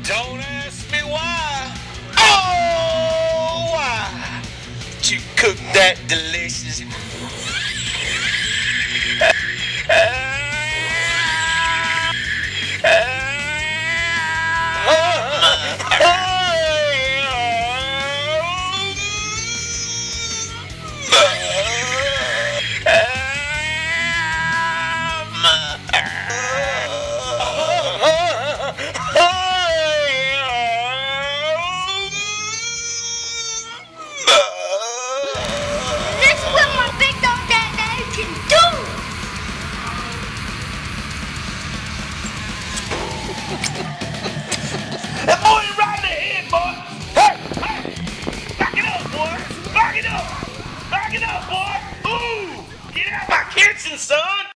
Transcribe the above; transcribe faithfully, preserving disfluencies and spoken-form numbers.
Don't ask me why. Oh, why? You cook that delicious. That's what my big dog dad can do!